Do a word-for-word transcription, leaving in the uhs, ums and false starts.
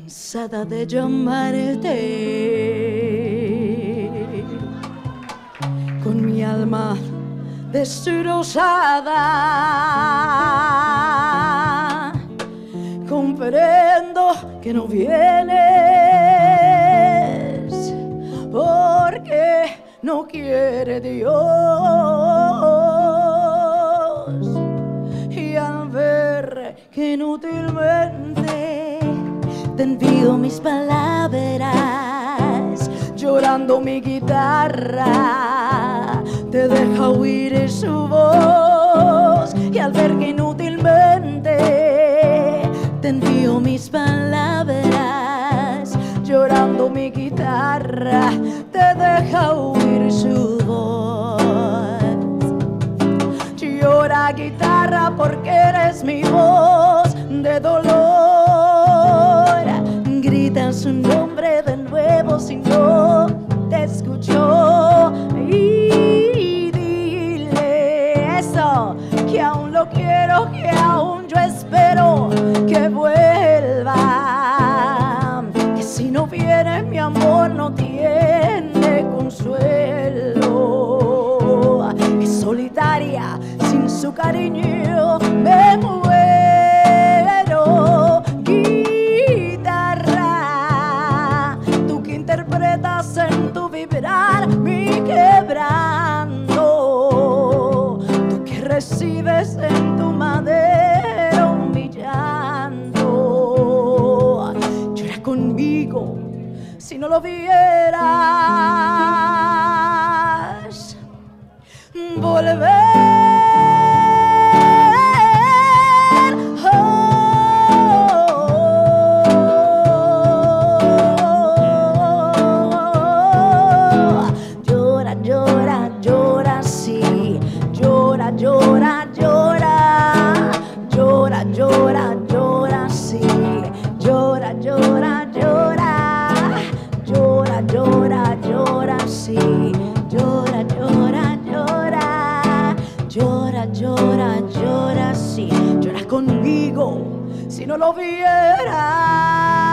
cansada de llamarte, con mi alma destrozada. Comprendo que no vienes porque no quiere Dios, y al ver que inútilmente te envío mis palabras, llorando mi guitarra te deja oír su voz, y al ver que inútilmente te envío mis palabras, llorando mi guitarra te deja oír su voz. Llora guitarra porque eres mi voz de dolor, grita su nombre de nuevo si no te escuchó, y dile eso, que aún lo quiero, que aún yo espero que vuelva, que si no viene mi amor no tiene consuelo, que solitaria sin su cariño me muero. Guitarra, tú que interpretas en tu vibrar mi quebranto, tú que recibes en tu madera mi llanto, llora conmigo si no lo vieras volver. Llora, llora, llora, llora, llora, sí. Llora, llora, llora, llora, llora, llora, sí. Llora, llora, llora, llora, llora, llora, sí. Llora conmigo si no lo vieras.